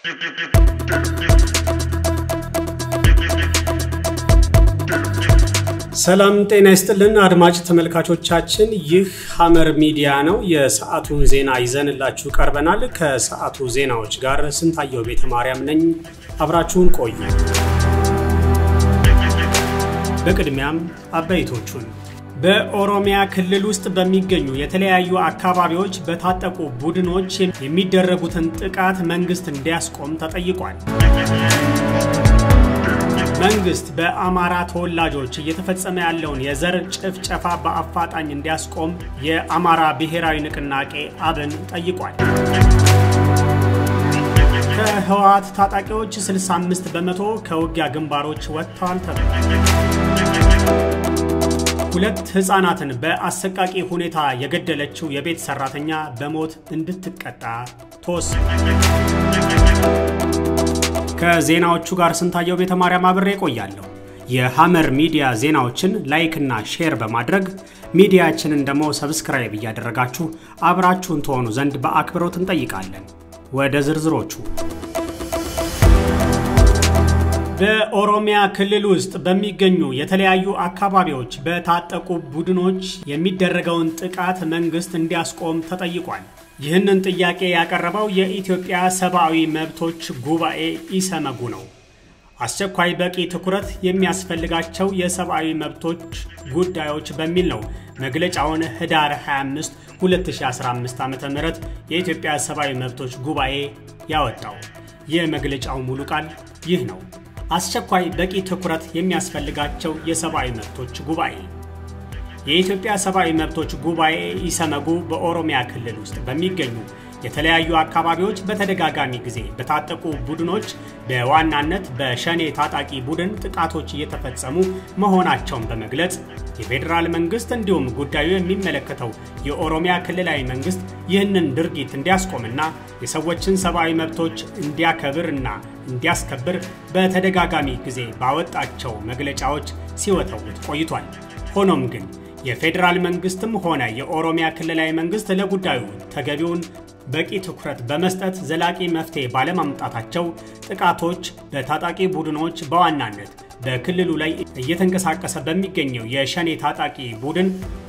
ሰላም ጤና ይስጥልን አድማጭ ተመልካቾቻችን ይህ ሐመር ሚዲያ ነው የሰዓቱን ዜና ይዘንላችሁ ቀርበናል ከሰዓቱ ዜናዎች ጋር ስንታየው ቤተ ማርያም ነኝ አብራችሁን ቆዩ በቅድሚያም አበይቶቹን በኦሮሚያ ክልል ውስጥ በሚገኙ የተለያዩ አካባቢዎች በታጠቁ ቡድኖች የሚደረጉትን ጥቃት መንግስት እንዲያስቆም ተጠይቋል መንግስት በአማራ ተወላጆች እየተፈጸመ ያለውን የዘር ጭፍጨፋ በአፋጣኝ እንዲያስቆም የአማራ ብሔራዊ ንቅናቄ አብን ጠይቋል ከህወሓት ታጣቂዎች 65 በመቶ ከውጊያ ግንባሮች ወጥተዋል ተብሏል ሁለት ህፃናትን በአሰቃቂ ሁኔታ የገደለችው የቤት ሰራተኛ በሞት እንድትቀጣ ተወሰነ ከዜናዎቹ ጋር ስንታየው ቤተ ማርያም አብሬ ቆያለሁ የሐመር ሚዲያ ዜናዎችን ላይክ እና ሼር በማድረግ ሚዲያችንን ደሞ ሰብስክራይብ ያደረጋችሁ አብራችሁን ተሆኑ ዘንድ በአክብሮት እንጠይቃለን ወደ ዝርዝሮቹ በኦሮሚያ ክልል ውስጥ በሚገኙ የተለያዩ አካባቢዎች በታጠቁ ቡድኖች የሚደረገውን ጥቃት መንግስት እንዲያስቆም ተጠይቋል ይህንን ጥያቄ ያቀረበው የኢትዮጵያ ሰብአዊ መብቶች ጉባኤ ኢሰመጉ ነው አስቸኳይ በቂ ትኩረት የሚያስፈልጋቸው የሰብአዊ መብቶች ጉዳዮች በሚል ነው መግለጫውን ህዳር 25 2015 ዓ.ም የኢትዮጵያ ሰብአዊ መብቶች ጉባኤ ያወጣው የመግለጫው ሙሉ ቃል ይህ ነው አስቸኳይ በቂ ትኩረት የሚያስፈልጋቸው የሰብአዊ መብቶች ጉባኤ የኢትዮጵያ ሰብአዊ መብቶች ጉባኤ ኢሰመጉ በኦሮሚያ ክልል ውስጥ በሚገኙ የተለያዩ አካባቢዎች በተደጋጋሚ ጊዜ በታጠቁ ቡድኖች በዋናነት በሸኔ ታጣቂ ቡድን ጥቃቶች እየተፈጸሙ መሆናቸውን በመግለጽ የፌደራል መንግስት እንዲሁም ጉዳዩ የሚመለከተው የኦሮሚያ ክልላዊ መንግስት ይህንን ድርጊት እንዲያስቆምና የሰዎችን ሰብአዊ መብቶች እንዲያከብርና እንዲያስከብር በተደጋጋሚ ጊዜ ባወጣቸው መግለጫዎች ሲወተውት ቆይቷል ሆኖም ግን የፌደራል መንግስትም ሆነ የኦሮሚያ ክልላዊ መንግስት ለጉዳዩ ተገቢውን በቂ ትኩረት በመስጠት ዘላቂ መፍትሄ ባለማምጣታቸው ጥቃቶች በታጣቂ ቡድኖች በዋናነት በክልሉ ላይ እየተንቀሳቀሰ በሚገኘው የሸኔ ታጣቂ ቡድን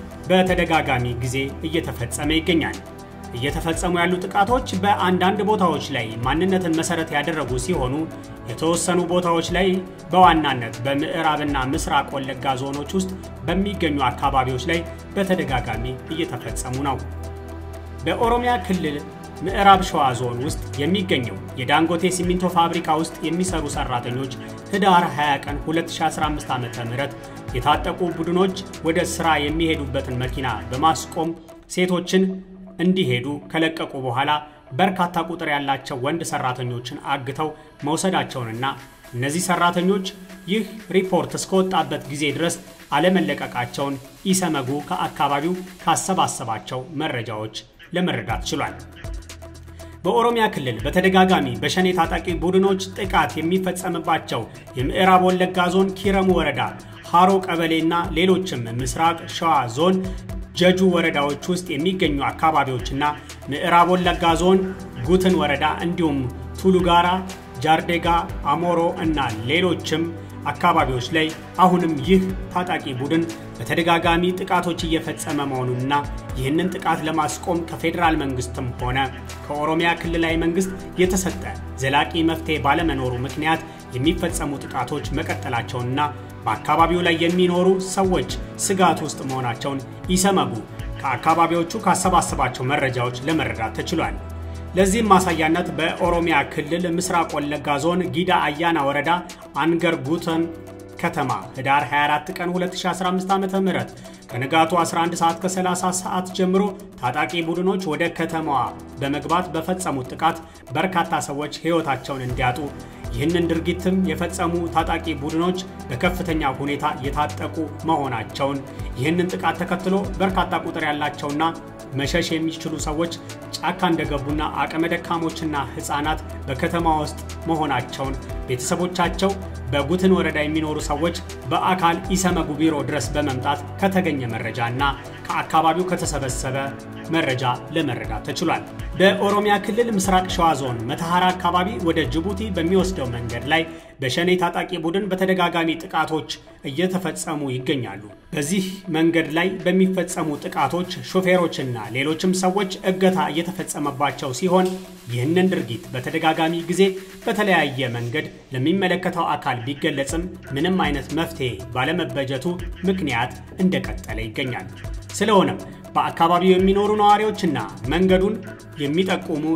በተደጋጋሚ ጊዜ እየተፈጸመ ይገኛል እየተፈጸሙ ያሉ ጥቃቶች በአንዳንድ ቦታዎች ላይ ማንነትን መሰረት ያደረጉ ሲሆኑ የተወሰኑ ቦታዎች ላይ በዋናነት በምዕራብና ምስራቅ ወለጋ ዞኖች ውስጥ በሚገኙ አካባቢዎች ላይ በተደጋጋሚ እየተፈጸሙ ነው በኦሮሚያ ክልል ምዕራብ ሸዋ ዞን ውስጥ የሚገኘው የዳንጎቴ ሲሚንቶ ፋብሪካ ውስጥ የሚሰሩ ሰራተኞች ህዳር 20 ቀን 2015 ዓ.ም የታጠቁ ቡድኖች ወደ ስራ የሚሄዱበትን መኪና በማስቆም ሴቶችን እንዲሄዱ ከለቀቁ በኋላ በርካታ ቁጥር ያላቸው ወንድ ሰራተኞችን አግተው መውሰዳቸውንና እነዚህ ሰራተኞች ይህ ሪፖርት እስከወጣበት ጊዜ ድረስ አለመለቀቃቸውን ኢሰመጉ ከአካባቢው ካሰባሰባቸው መረጃዎች ለመረዳት ችሏል በኦሮሚያ ክልል በተደጋጋሚ በሸኔ ታጣቂ ቡድኖች ጥቃት የሚፈጸምባቸው የምዕራብ ወለጋ ዞን ኪረሙ ወረዳ ሃሮ ቀበሌና ሌሎችም ምስራቅ ሸዋ ዞን ጀጁ ወረዳዎች ውስጥ የሚገኙ አካባቢዎችና ምዕራብ ወለጋ ዞን ጉትን ወረዳ እንዲሁም ቱሉጋራ ጃርዴጋ አሞሮ እና ሌሎችም አካባቢዎች ላይ አሁንም ይህ ታጣቂ ቡድን በተደጋጋሚ ጥቃቶች እየፈጸመ መሆኑንና ይህንን ጥቃት ለማስቆም ከፌደራል መንግስትም ሆነ ከኦሮሚያ ክልላዊ መንግስት የተሰጠ ዘላቂ መፍትሄ ባለመኖሩ ምክንያት የሚፈጸሙ ጥቃቶች መቀጠላቸውንና በአካባቢው ላይ የሚኖሩ ሰዎች ስጋት ውስጥ መሆናቸውን ኢሰመጉ ከአካባቢዎቹ ካሰባሰባቸው መረጃዎች ለመረዳት ተችሏል ለዚህም ማሳያነት በኦሮሚያ ክልል ምስራቅ ወለጋ ዞን ጊዳ አያና ወረዳ አንገር ጉተን ከተማ ህዳር 24 ቀን 2015 ዓ.ም ከንጋቱ 11 ሰዓት ከ30 ሰዓት ጀምሮ ታጣቂ ቡድኖች ወደ ከተማዋ በመግባት በፈጸሙት ጥቃት በርካታ ሰዎች ህይወታቸውን እንዲያጡ ይህንን ድርጊትም የፈጸሙ ታጣቂ ቡድኖች በከፍተኛ ሁኔታ የታጠቁ መሆናቸውን ይህንን ጥቃት ተከትሎ በርካታ ቁጥር ያላቸውና መሸሽ የሚችሉ ሰዎች ጫካ እንደገቡና አቅመ ደካሞችና ህፃናት በከተማ ውስጥ መሆናቸውን ቤተሰቦቻቸው በጉትን ወረዳ የሚኖሩ ሰዎች በአካል ኢሰመጉ ቢሮ ድረስ በመምጣት ከተገኘ መረጃና ከአካባቢው ከተሰበሰበ መረጃ ለመረዳት ተችሏል። በኦሮሚያ ክልል ምስራቅ ሸዋ ዞን መተሐራ አካባቢ ወደ ጅቡቲ በሚወስደው መንገድ ላይ በሸኔ ታጣቂ ቡድን በተደጋጋሚ ጥቃቶች እየተፈጸሙ ይገኛሉ። በዚህ መንገድ ላይ በሚፈጸሙ ጥቃቶች ሾፌሮችና ሌሎችም ሰዎች እገታ እየተፈጸመባቸው ሲሆን ይህንን ድርጊት በተደጋጋሚ ጊዜ በተለያየ መንገድ ለሚመለከተው አካል ቢገለጽም ምንም አይነት መፍትሄ ባለመበጀቱ ምክንያት እንደቀጠለ ይገኛል። ስለሆነም በአካባቢው የሚኖሩ ነዋሪዎችና መንገዱን የሚጠቁሙ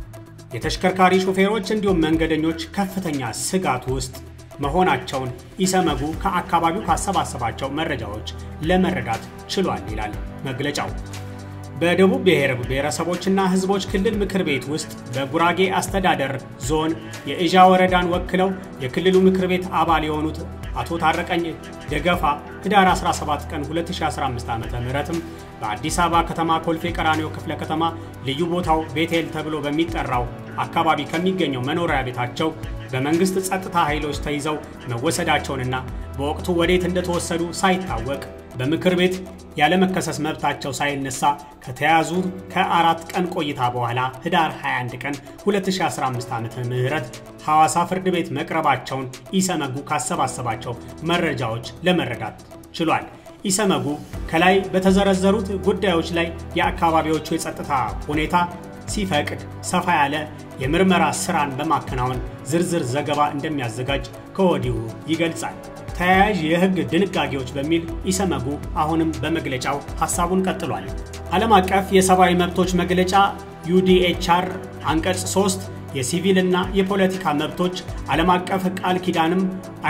የተሽከርካሪ ሾፌሮች እንዲሁም መንገደኞች ከፍተኛ ስጋት ውስጥ መሆናቸውን ኢሰመጉ ከአካባቢው ካሰባሰባቸው መረጃዎች ለመረዳት ችሏል ይላል መግለጫው። በደቡብ ብሔረሰቦችና ሕዝቦች ክልል ምክር ቤት ውስጥ በጉራጌ አስተዳደር ዞን የእዣ ወረዳን ወክለው የክልሉ ምክር ቤት አባል የሆኑት አቶ ታረቀኝ ደገፋ ህዳር 17 ቀን 2015 ዓ.ም በአዲስ አበባ ከተማ ኮልፌ ቀራኒዮ ክፍለ ከተማ ልዩ ቦታው ቤቴል ተብሎ በሚጠራው አካባቢ ከሚገኘው መኖሪያ ቤታቸው በመንግስት ጸጥታ ኃይሎች ተይዘው መወሰዳቸውንና በወቅቱ ወዴት እንደተወሰዱ ሳይታወቅ በምክር ቤት ያለመከሰስ መብታቸው ሳይነሳ ከተያዙ ከ4 ቀን ቆይታ በኋላ ህዳር 21 ቀን 2015 ዓ.ም ሐዋሳ ፍርድ ቤት መቅረባቸውን ኢሰመጉ ካሰባሰባቸው መረጃዎች ለመረዳት ችሏል። ኢሰመጉ ከላይ በተዘረዘሩት ጉዳዮች ላይ የአካባቢዎቹ የጸጥታ ሁኔታ ሲፈቅድ ሰፋ ያለ የምርመራ ስራን በማከናወን ዝርዝር ዘገባ እንደሚያዘጋጅ ከወዲሁ ይገልጻል። ተያያዥ የህግ ድንጋጌዎች በሚል ኢሰመጉ አሁንም በመግለጫው ሐሳቡን ቀጥሏል። ዓለም አቀፍ የሰብአዊ መብቶች መግለጫ UDHR አንቀጽ 3 የሲቪልና የፖለቲካ መብቶች ዓለም አቀፍ ቃል ኪዳንም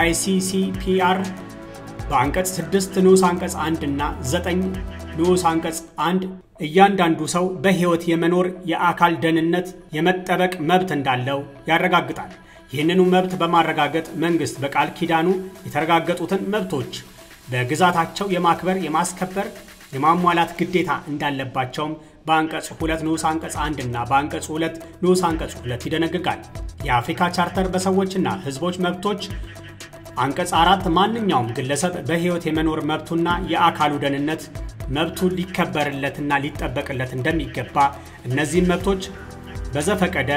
ICCPR በአንቀጽ 6 ንዑስ አንቀጽ 1 እና 9 ንዑስ አንቀጽ 1 እያንዳንዱ ሰው በህይወት የመኖር የአካል ደህንነት የመጠበቅ መብት እንዳለው ያረጋግጣል። ይህንኑ መብት በማረጋገጥ መንግስት በቃል ኪዳኑ የተረጋገጡትን መብቶች በግዛታቸው የማክበር የማስከበር የማሟላት ግዴታ እንዳለባቸውም በአንቀጽ 2 ንዑስ አንቀጽ 1 እና በአንቀጽ 2 ንዑስ አንቀጽ 2 ይደነግጋል። የአፍሪካ ቻርተር በሰዎችና ህዝቦች መብቶች አንቀጽ 4 ማንኛውም ግለሰብ በህይወት የመኖር መብቱና የአካሉ ደህንነት መብቱ ሊከበርለትና ሊጠበቅለት እንደሚገባ እነዚህን መብቶች በዘፈቀደ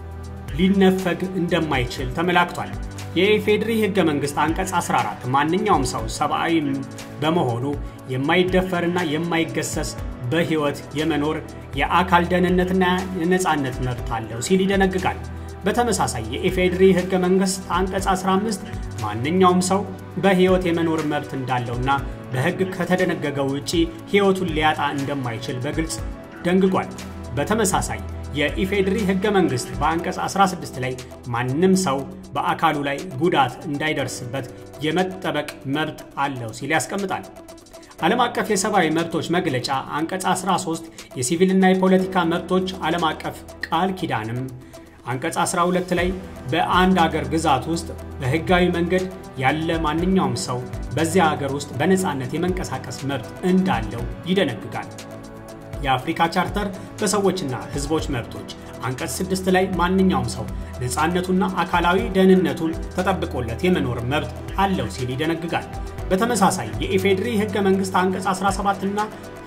ሊነፈግ እንደማይችል ተመላክቷል። የኢፌድሪ ህገ መንግስት አንቀጽ 14 ማንኛውም ሰው ሰብአዊ በመሆኑ የማይደፈርና የማይገሰስ በህይወት የመኖር የአካል ደህንነትና የነጻነት መብት አለው ሲል ይደነግጋል። በተመሳሳይ የኢፌድሪ ህገ መንግስት አንቀጽ 15 ማንኛውም ሰው በህይወት የመኖር መብት እንዳለውና በህግ ከተደነገገው ውጪ ህይወቱን ሊያጣ እንደማይችል በግልጽ ደንግጓል። በተመሳሳይ የኢፌድሪ ህገ መንግስት በአንቀጽ 16 ላይ ማንንም ሰው በአካሉ ላይ ጉዳት እንዳይደርስበት የመጠበቅ መብት አለው ሲል ያስቀምጣል። ዓለም አቀፍ የሰብአዊ መብቶች መግለጫ አንቀጽ 13 የሲቪልና የፖለቲካ መብቶች ዓለም አቀፍ ቃል ኪዳንም አንቀጽ 12 ላይ በአንድ ሀገር ግዛት ውስጥ በህጋዊ መንገድ ያለ ማንኛውም ሰው በዚያ ሀገር ውስጥ በነጻነት የመንቀሳቀስ መብት እንዳለው ይደነግጋል። የአፍሪካ ቻርተር በሰዎችና ህዝቦች መብቶች አንቀጽ 6 ላይ ማንኛውም ሰው ነጻነቱና አካላዊ ደህንነቱን ተጠብቆለት የመኖር መብት አለው ሲል ይደነግጋል። በተመሳሳይ የኢፌድሪ ህገ መንግስት አንቀጽ 17 እና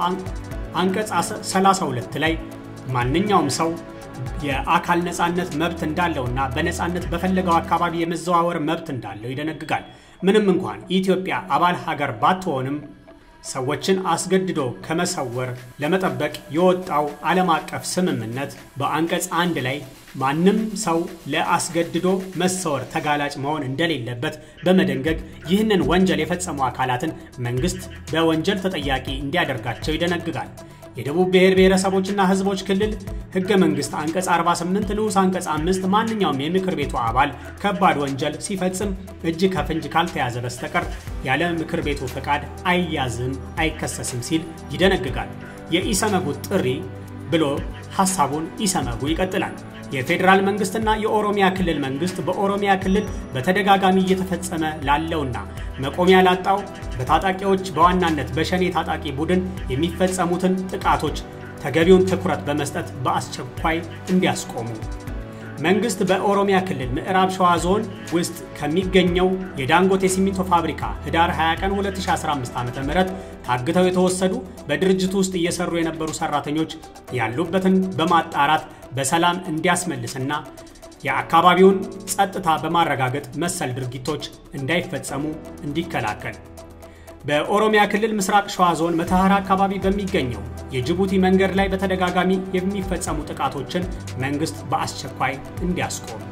አንቀጽ 32 ላይ ማንኛውም ሰው የአካል ነጻነት መብት እንዳለውና በነጻነት በፈለገው አካባቢ የመዘዋወር መብት እንዳለው ይደነግጋል። ምንም እንኳን ኢትዮጵያ አባል ሀገር ባትሆንም ሰዎችን አስገድዶ ከመሰወር ለመጠበቅ የወጣው ዓለም አቀፍ ስምምነት በአንቀጽ 1 ላይ ማንም ሰው ለአስገድዶ መሰወር ተጋላጭ መሆን እንደሌለበት በመደንገግ ይህንን ወንጀል የፈጸሙ አካላትን መንግስት በወንጀል ተጠያቂ እንዲያደርጋቸው ይደነግጋል። የደቡብ ብሔረሰቦችና ህዝቦች ክልል ህገ መንግስት አንቀጽ 48 ንዑስ አንቀጽ 5 ማንኛውም የምክር ቤቱ አባል ከባድ ወንጀል ሲፈጽም እጅ ከፍንጅ ካልተያዘ በስተቀር ያለ ምክር ቤቱ ፈቃድ አይያዝም አይከሰስም ሲል ይደነግጋል። የኢሰመጉ ጥሪ ብሎ ሐሳቡን ኢሰመጉ ይቀጥላል። የፌደራል መንግስትና የኦሮሚያ ክልል መንግስት በኦሮሚያ ክልል በተደጋጋሚ እየተፈጸመ ላለውና መቆሚያ ላጣው በታጣቂዎች በዋናነት በሸኔ ታጣቂ ቡድን የሚፈጸሙትን ጥቃቶች ተገቢውን ትኩረት በመስጠት በአስቸኳይ እንዲያስቆሙ መንግስት በኦሮሚያ ክልል ምዕራብ ሸዋ ዞን ውስጥ ከሚገኘው የዳንጎቴ ሲሚንቶ ፋብሪካ ህዳር 20 ቀን 2015 ዓ.ም ታግተው የተወሰዱ በድርጅቱ ውስጥ እየሰሩ የነበሩ ሰራተኞች ያሉበትን በማጣራት በሰላም እንዲያስመልስና የአካባቢውን ጸጥታ በማረጋገጥ መሰል ድርጊቶች እንዳይፈጸሙ እንዲከላከል በኦሮሚያ ክልል ምስራቅ ሸዋ ዞን መተሃራ አካባቢ በሚገኘው የጅቡቲ መንገድ ላይ በተደጋጋሚ የሚፈጸሙ ጥቃቶችን መንግስት በአስቸኳይ እንዲያስቆም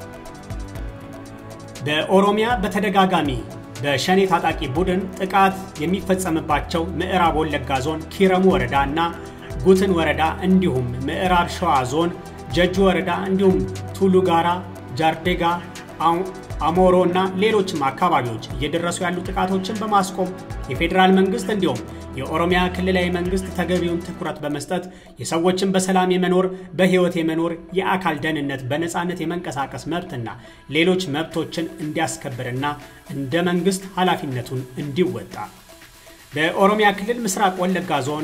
በኦሮሚያ በተደጋጋሚ በሸኔ ታጣቂ ቡድን ጥቃት የሚፈጸምባቸው ምዕራብ ወለጋ ዞን ኪረሙ ወረዳና ጉትን ወረዳ እንዲሁም ምዕራብ ሸዋ ዞን ጀጁ ወረዳ እንዲሁም ቱሉ ጋራ ጃርዴጋ አሞሮና ሌሎችም አካባቢዎች እየደረሱ ያሉ ጥቃቶችን በማስቆም የፌደራል መንግስት እንዲሁም የኦሮሚያ ክልላዊ መንግስት ተገቢውን ትኩረት በመስጠት የሰዎችን በሰላም የመኖር በህይወት የመኖር የአካል ደህንነት በነጻነት የመንቀሳቀስ መብትና ሌሎች መብቶችን እንዲያስከብርና እንደ መንግስት ኃላፊነቱን እንዲወጣ በኦሮሚያ ክልል ምስራቅ ወለጋ ዞን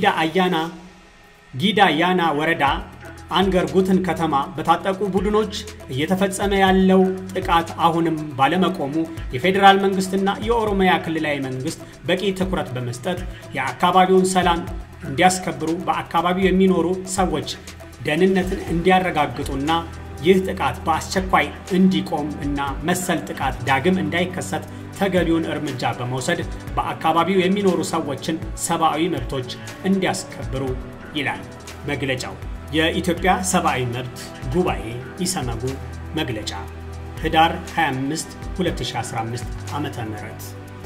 ጊዳ አያና ወረዳ አንገር ጉትን ከተማ በታጠቁ ቡድኖች እየተፈጸመ ያለው ጥቃት አሁንም ባለመቆሙ የፌደራል መንግስትና የኦሮሚያ ክልላዊ መንግስት በቂ ትኩረት በመስጠት የአካባቢውን ሰላም እንዲያስከብሩ በአካባቢው የሚኖሩ ሰዎች ደህንነትን እንዲያረጋግጡና ይህ ጥቃት በአስቸኳይ እንዲቆም እና መሰል ጥቃት ዳግም እንዳይከሰት ተገቢውን እርምጃ በመውሰድ በአካባቢው የሚኖሩ ሰዎችን ሰብአዊ መብቶች እንዲያስከብሩ ይላል መግለጫው የኢትዮጵያ ሰብአዊ መብት ጉባኤ ኢሰመጉ መግለጫ ህዳር 25 2015 ዓመተ ምህረት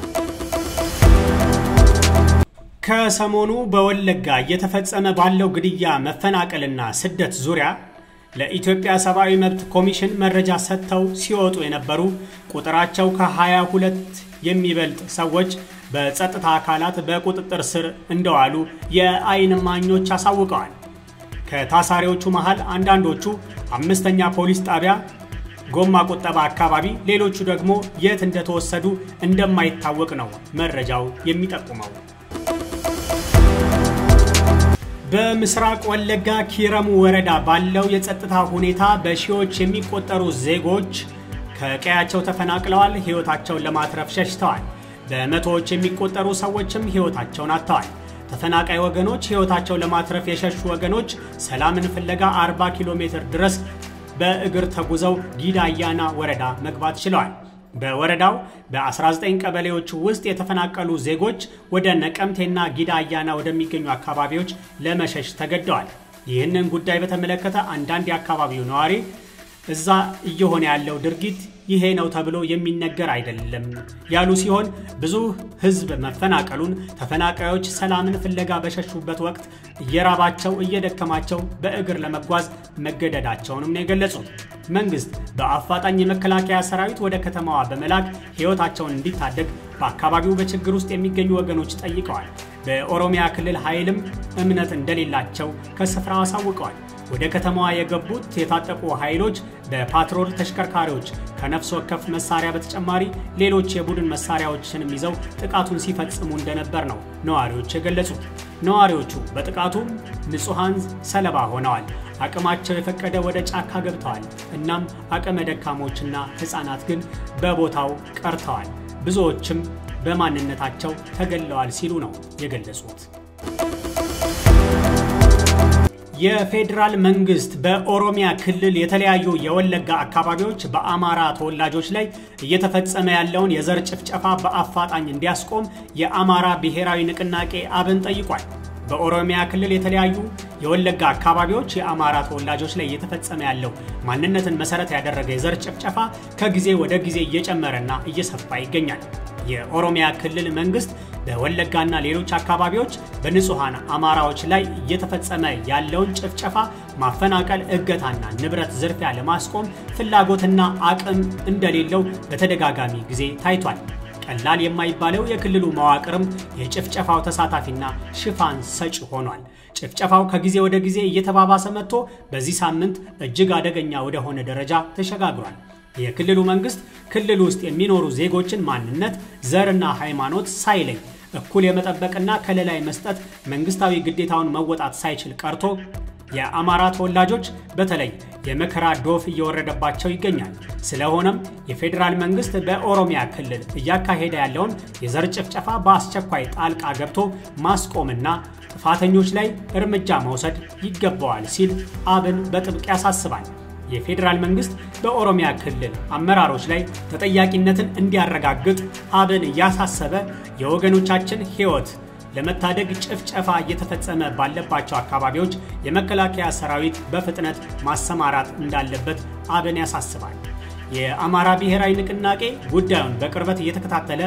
ከሰሞኑ በወለጋ እየተፈጸመ ባለው ግድያ መፈናቀልና ስደት ዙሪያ ለኢትዮጵያ ሰብአዊ መብት ኮሚሽን መረጃ ሰጥተው ሲወጡ የነበሩ ቁጥራቸው ከ22 የሚበልጥ ሰዎች በጸጥታ አካላት በቁጥጥር ስር እንደዋሉ የአይን እማኞች አሳውቀዋል ከታሳሪዎቹ መሃል አንዳንዶቹ አምስተኛ ፖሊስ ጣቢያ ጎማ ቁጠባ አካባቢ ሌሎቹ ደግሞ የት እንደተወሰዱ እንደማይታወቅ ነው መረጃው የሚጠቁመው በምስራቅ ወለጋ ኪረሙ ወረዳ ባለው የጸጥታ ሁኔታ በሺዎች የሚቆጠሩ ዜጎች ከቀያቸው ተፈናቅለዋል ህይወታቸውን ለማትረፍ ሸሽተዋል በመቶዎች የሚቆጠሩ ሰዎችም ህይወታቸውን አጥተዋል ተፈናቃይ ወገኖች ህይወታቸውን ለማትረፍ የሸሹ ወገኖች ሰላምን ፍለጋ 40 ኪሎ ሜትር ድረስ በእግር ተጉዘው ጊዳ አያና ወረዳ መግባት ችለዋል በወረዳው በ19 ቀበሌዎች ውስጥ የተፈናቀሉ ዜጎች ወደ ነቀምቴና ጊዳ አያና ወደሚገኙ አካባቢዎች ለመሸሽ ተገደዋል ይህንን ጉዳይ በተመለከተ አንዳንድ የአካባቢው ነዋሪ እዛ እየሆነ ያለው ድርጊት ይሄ ነው ተብሎ የሚነገር አይደለም ያሉ ሲሆን ብዙ ህዝብ መፈናቀሉን ተፈናቃዮች ሰላምን ፍለጋ በሸሹበት ወቅት እየራባቸው እየደከማቸው በእግር ለመጓዝ መገደዳቸውንም ነው የገለጹት መንግስት በአፋጣኝ የመከላከያ ሰራዊት ወደ ከተማዋ በመላክ ህይወታቸውን እንዲታደግ በአካባቢው በችግር ውስጥ የሚገኙ ወገኖች ጠይቀዋል በኦሮሚያ ክልል ኃይልም እምነት እንደሌላቸው ከስፍራው አሳውቀዋል ወደ ከተማዋ የገቡት የታጠቁ ኃይሎች በፓትሮል ተሽከርካሪዎች ከነፍስ ወከፍ መሳሪያ በተጨማሪ ሌሎች የቡድን መሳሪያዎችንም ይዘው ጥቃቱን ሲፈጽሙ እንደነበር ነው ነዋሪዎች የገለጹት ነዋሪዎቹ በጥቃቱ ንጹሃን ሰለባ ሆነዋል አቅማቸው የፈቀደ ወደ ጫካ ገብተዋል እናም አቅመ ደካሞችና ህፃናት ግን በቦታው ቀርተዋል ብዙዎችም በማንነታቸው ተገለዋል ሲሉ ነው የገለጹት የፌደራል መንግስት በኦሮሚያ ክልል የተለያዩ የወለጋ አካባቢዎች በአማራ ተወላጆች ላይ እየተፈጸመ ያለውን የዘር ጭፍጨፋ በአፋጣኝ እንዲያስቆም የአማራ ብሔራዊ ንቅናቄ አብን ጠይቋል በኦሮሚያ ክልል የተለያዩ የወለጋ አካባቢዎች የአማራ ተወላጆች ላይ እየተፈጸመ ያለው ማንነትን መሰረት ያደረገ የዘር ጭፍጨፋ ከጊዜ ወደ ጊዜ እየጨመረና እየሰፋ ይገኛል የኦሮሚያ ክልል መንግስት በወለጋና ሌሎች አካባቢዎች በንጹሃን አማራዎች ላይ እየተፈጸመ ያለውን ጭፍጨፋ ማፈናቀል እገታና ንብረት ዝርፊያ ለማስቆም ፍላጎትና አቅም እንደሌለው በተደጋጋሚ ጊዜ ታይቷል ቀላል የማይባለው የክልሉ መዋቅርም የጭፍጨፋው ተሳታፊና ሽፋን ሰጪ ሆኗል ጭፍጨፋው ከጊዜ ወደ ጊዜ እየተባባሰ መጥቶ በዚህ ሳምንት እጅግ አደገኛ ወደ ሆነ ደረጃ ተሸጋግሯል የክልሉ መንግስት ክልሉ ውስጥ የሚኖሩ ዜጎችን ማንነት ዘርና ሃይማኖት ሳይለይ እኩል የመጠበቅና ከለላይ መስጠት መንግስታዊ ግዴታውን መወጣት ሳይችል ቀርቶ የአማራ ተወላጆች በተለይ የመከራ ዶፍ እየወረደባቸው ይገኛል። ስለሆነም የፌደራል መንግስት በኦሮሚያ ክልል እያካሄደ ያለውን የዘር ጭፍጨፋ በአስቸኳይ ጣልቃ ገብቶ ማስቆምና ጥፋተኞች ላይ እርምጃ መውሰድ ይገባዋል ሲል አብን በጥብቅ ያሳስባል። የፌደራል መንግስት በኦሮሚያ ክልል አመራሮች ላይ ተጠያቂነትን እንዲያረጋግጥ አብን ያሳሰበ የወገኖቻችን ህይወት ለመታደግ ጭፍጨፋ እየተፈጸመ ባለባቸው አካባቢዎች የመከላከያ ሰራዊት በፍጥነት ማሰማራት እንዳለበት አብን ያሳስባል። የአማራ ብሔራዊ ንቅናቄ ጉዳዩን በቅርበት እየተከታተለ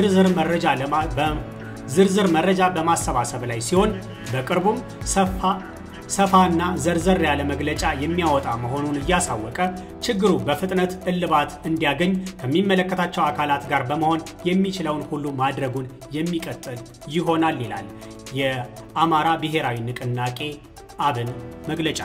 ዝርዝር መረጃ በማሰባሰብ ላይ ሲሆን በቅርቡም ሰፋና ዘርዘር ያለ መግለጫ የሚያወጣ መሆኑን እያሳወቀ ችግሩ በፍጥነት እልባት እንዲያገኝ ከሚመለከታቸው አካላት ጋር በመሆን የሚችለውን ሁሉ ማድረጉን የሚቀጥል ይሆናል ይላል የአማራ ብሔራዊ ንቅናቄ አብን መግለጫ።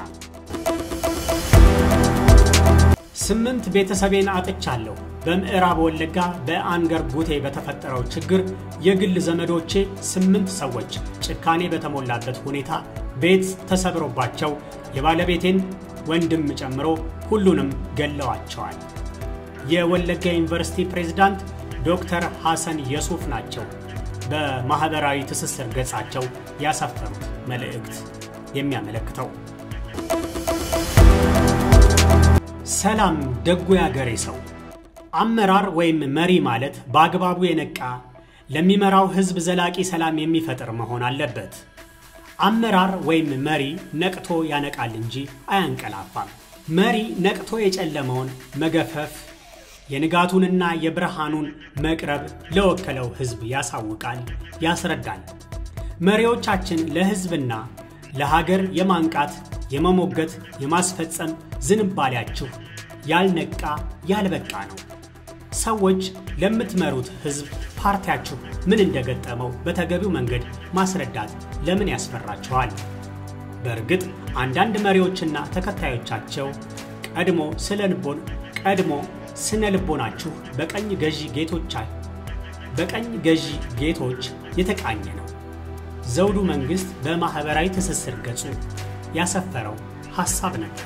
8 ቤተሰቤን አጥቻለሁ። በምዕራብ ወለጋ በአንገር ጉቴ በተፈጠረው ችግር የግል ዘመዶቼ 8 ሰዎች ጭካኔ በተሞላበት ሁኔታ ቤት ተሰብሮባቸው የባለቤቴን ወንድም ጨምሮ ሁሉንም ገለዋቸዋል። የወለጋ ዩኒቨርሲቲ ፕሬዝዳንት ዶክተር ሐሰን የሱፍ ናቸው በማህበራዊ ትስስር ገጻቸው ያሰፈሩት መልእክት የሚያመለክተው። ሰላም ደጉ ያገሬ ሰው። አመራር ወይም መሪ ማለት በአግባቡ የነቃ ለሚመራው ህዝብ ዘላቂ ሰላም የሚፈጥር መሆን አለበት። አመራር ወይም መሪ ነቅቶ ያነቃል እንጂ አያንቀላፋም። መሪ ነቅቶ የጨለመውን መገፈፍ የንጋቱንና የብርሃኑን መቅረብ ለወከለው ህዝብ ያሳውቃል፣ ያስረዳል። መሪዎቻችን ለህዝብና ለሀገር የማንቃት የመሞገት የማስፈጸም ዝንባሌያችሁ ያልነቃ ያልበቃ ነው። ሰዎች ለምትመሩት ህዝብ ፓርቲያችሁ ምን እንደገጠመው በተገቢው መንገድ ማስረዳት ለምን ያስፈራችኋል? በእርግጥ አንዳንድ መሪዎችና ተከታዮቻቸው ቀድሞ ስነ ልቦናችሁ በቀኝ ገዢ ጌቶች የተቃኘ ነው። ዘውዱ መንግስት በማህበራዊ ትስስር ገጹ ያሰፈረው ሐሳብ ነበር።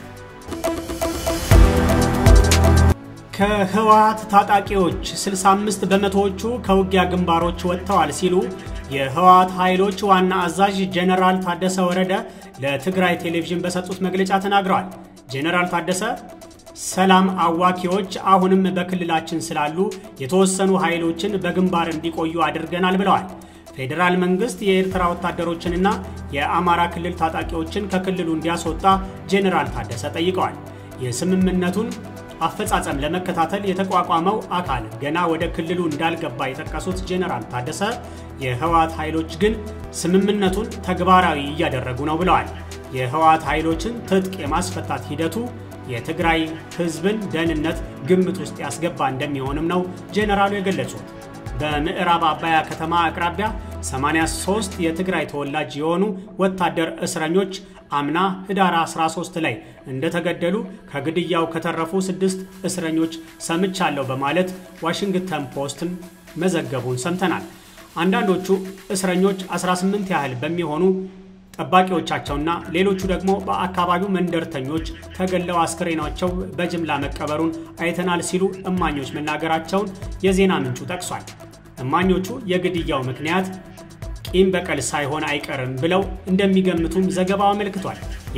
ከህወሓት ታጣቂዎች 65 በመቶዎቹ ከውጊያ ግንባሮች ወጥተዋል ሲሉ የህወሓት ኃይሎች ዋና አዛዥ ጀነራል ታደሰ ወረደ ለትግራይ ቴሌቪዥን በሰጡት መግለጫ ተናግረዋል። ጀነራል ታደሰ ሰላም አዋኪዎች አሁንም በክልላችን ስላሉ የተወሰኑ ኃይሎችን በግንባር እንዲቆዩ አድርገናል ብለዋል። ፌደራል መንግስት የኤርትራ ወታደሮችንና የአማራ ክልል ታጣቂዎችን ከክልሉ እንዲያስወጣ ጀነራል ታደሰ ጠይቀዋል። የስምምነቱን አፈጻጸም ለመከታተል የተቋቋመው አካል ገና ወደ ክልሉ እንዳልገባ የጠቀሱት ጀነራል ታደሰ የህወሓት ኃይሎች ግን ስምምነቱን ተግባራዊ እያደረጉ ነው ብለዋል። የህወሓት ኃይሎችን ትጥቅ የማስፈታት ሂደቱ የትግራይ ህዝብን ደህንነት ግምት ውስጥ ያስገባ እንደሚሆንም ነው ጀነራሉ የገለጹት። በምዕራብ አባያ ከተማ አቅራቢያ 83 የትግራይ ተወላጅ የሆኑ ወታደር እስረኞች አምና ህዳር 13 ላይ እንደተገደሉ ከግድያው ከተረፉ 6 እስረኞች ሰምቻለሁ በማለት ዋሽንግተን ፖስትን መዘገቡን ሰምተናል። አንዳንዶቹ እስረኞች 18 ያህል በሚሆኑ ጠባቂዎቻቸውና ሌሎቹ ደግሞ በአካባቢው መንደርተኞች ተገለው አስክሬናቸው በጅምላ መቀበሩን አይተናል ሲሉ እማኞች መናገራቸውን የዜና ምንጩ ጠቅሷል። እማኞቹ የግድያው ምክንያት ቂም በቀል ሳይሆን አይቀርም ብለው እንደሚገምቱም ዘገባው አመልክቷል።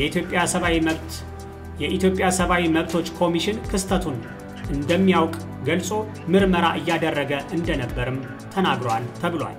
የኢትዮጵያ ሰብአዊ መብቶች ኮሚሽን ክስተቱን እንደሚያውቅ ገልጾ ምርመራ እያደረገ እንደነበርም ተናግሯል ተብሏል።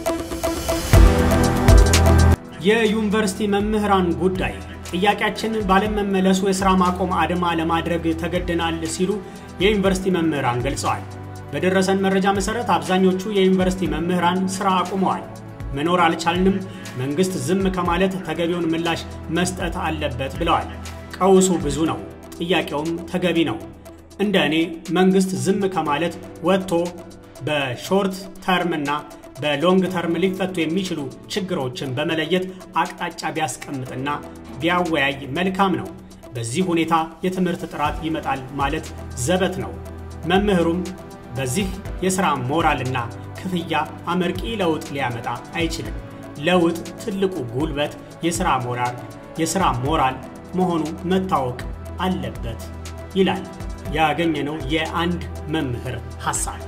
የዩኒቨርሲቲ መምህራን ጉዳይ ጥያቄያችን ባለመመለሱ የሥራ ማቆም አድማ ለማድረግ ተገደናል ሲሉ የዩኒቨርሲቲ መምህራን ገልጸዋል። በደረሰን መረጃ መሰረት አብዛኞቹ የዩኒቨርሲቲ መምህራን ሥራ አቁመዋል። መኖር አልቻልንም፣ መንግስት ዝም ከማለት ተገቢውን ምላሽ መስጠት አለበት ብለዋል። ቀውሱ ብዙ ነው፣ ጥያቄውም ተገቢ ነው። እንደኔ መንግስት ዝም ከማለት ወጥቶ በሾርት ተርምና በሎንግ ተርም ሊፈቱ የሚችሉ ችግሮችን በመለየት አቅጣጫ ቢያስቀምጥና ቢያወያይ መልካም ነው። በዚህ ሁኔታ የትምህርት ጥራት ይመጣል ማለት ዘበት ነው። መምህሩም በዚህ የሥራ ሞራልና ክፍያ አመርቂ ለውጥ ሊያመጣ አይችልም። ለውጥ ትልቁ ጉልበት የሥራ ሞራል የሥራ ሞራል መሆኑ መታወቅ አለበት ይላል ያገኘነው የአንድ መምህር ሐሳብ።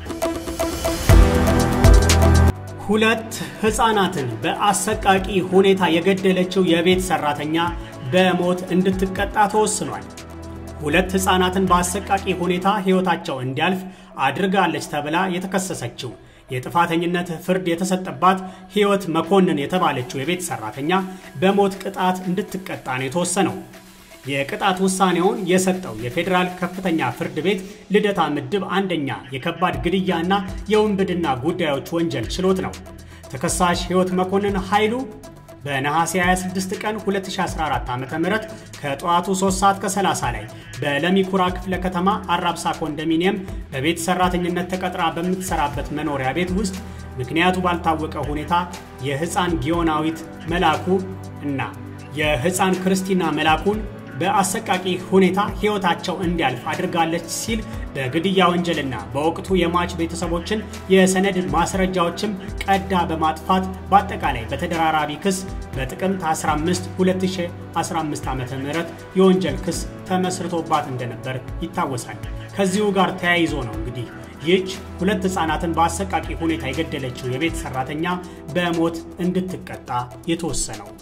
ሁለት ሕፃናትን በአሰቃቂ ሁኔታ የገደለችው የቤት ሰራተኛ በሞት እንድትቀጣ ተወስኗል። ሁለት ሕፃናትን በአሰቃቂ ሁኔታ ሕይወታቸው እንዲያልፍ አድርጋለች ተብላ የተከሰሰችው የጥፋተኝነት ፍርድ የተሰጠባት ሕይወት መኮንን የተባለችው የቤት ሰራተኛ በሞት ቅጣት እንድትቀጣ ነው የተወሰነው። የቅጣት ውሳኔውን የሰጠው የፌደራል ከፍተኛ ፍርድ ቤት ልደታ ምድብ አንደኛ የከባድ ግድያና የውንብድና ጉዳዮች ወንጀል ችሎት ነው። ተከሳሽ ሕይወት መኮንን ኃይሉ በነሐሴ 26 ቀን 2014 ዓ.ም ከጠዋቱ 3:30 ላይ በለሚኩራ ክፍለ ከተማ አራብሳ ኮንዶሚኒየም በቤት ሰራተኝነት ተቀጥራ በምትሰራበት መኖሪያ ቤት ውስጥ ምክንያቱ ባልታወቀ ሁኔታ የሕፃን ጊዮናዊት መላኩ እና የሕፃን ክርስቲና መላኩን በአሰቃቂ ሁኔታ ሕይወታቸው እንዲያልፍ አድርጋለች ሲል በግድያ ወንጀልና በወቅቱ የሟች ቤተሰቦችን የሰነድ ማስረጃዎችም ቀዳ በማጥፋት በአጠቃላይ በተደራራቢ ክስ በጥቅምት 15 2015 ዓ.ም የወንጀል ክስ ተመስርቶባት እንደነበር ይታወሳል። ከዚሁ ጋር ተያይዞ ነው እንግዲህ ይህች ሁለት ሕፃናትን በአሰቃቂ ሁኔታ የገደለችው የቤት ሰራተኛ በሞት እንድትቀጣ የተወሰነው።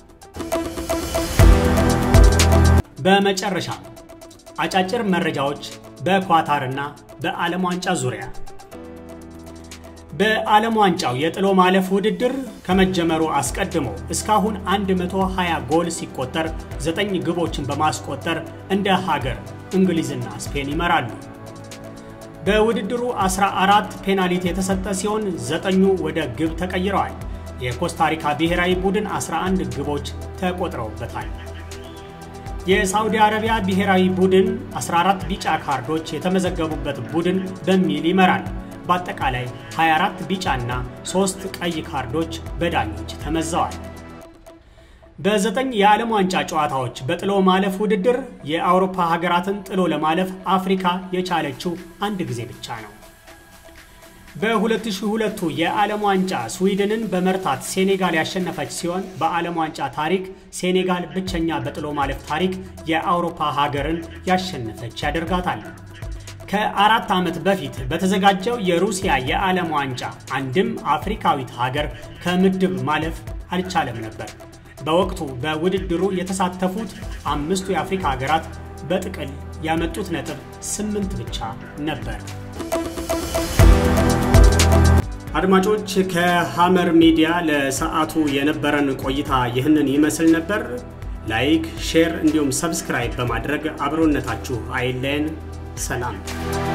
በመጨረሻ አጫጭር መረጃዎች በኳታርና በዓለም ዋንጫ ዙሪያ። በዓለም ዋንጫው የጥሎ ማለፍ ውድድር ከመጀመሩ አስቀድሞ እስካሁን 120 ጎል ሲቆጠር 9 ግቦችን በማስቆጠር እንደ ሀገር እንግሊዝና ስፔን ይመራሉ። በውድድሩ 14 ፔናልቲ የተሰጠ ሲሆን 9ኙ ወደ ግብ ተቀይረዋል። የኮስታሪካ ብሔራዊ ቡድን 11 ግቦች ተቆጥረውበታል። የሳውዲ አረቢያ ብሔራዊ ቡድን 14 ቢጫ ካርዶች የተመዘገቡበት ቡድን በሚል ይመራል። በአጠቃላይ 24 ቢጫና 3 ቀይ ካርዶች በዳኞች ተመዘዋል። በ9 የዓለም ዋንጫ ጨዋታዎች በጥሎ ማለፍ ውድድር የአውሮፓ ሀገራትን ጥሎ ለማለፍ አፍሪካ የቻለችው አንድ ጊዜ ብቻ ነው። በ2002 የዓለም ዋንጫ ስዊድንን በመርታት ሴኔጋል ያሸነፈች ሲሆን በዓለም ዋንጫ ታሪክ ሴኔጋል ብቸኛ በጥሎ ማለፍ ታሪክ የአውሮፓ ሀገርን ያሸነፈች ያደርጋታል። ከ4 ዓመት በፊት በተዘጋጀው የሩሲያ የዓለም ዋንጫ አንድም አፍሪካዊት ሀገር ከምድብ ማለፍ አልቻለም ነበር። በወቅቱ በውድድሩ የተሳተፉት 5ቱ የአፍሪካ ሀገራት በጥቅል ያመጡት ነጥብ 8 ብቻ ነበር። አድማጮች ከሐመር ሚዲያ ለሰዓቱ የነበረን ቆይታ ይህንን ይመስል ነበር። ላይክ፣ ሼር እንዲሁም ሰብስክራይብ በማድረግ አብሮነታችሁ አይለየን። ሰላም።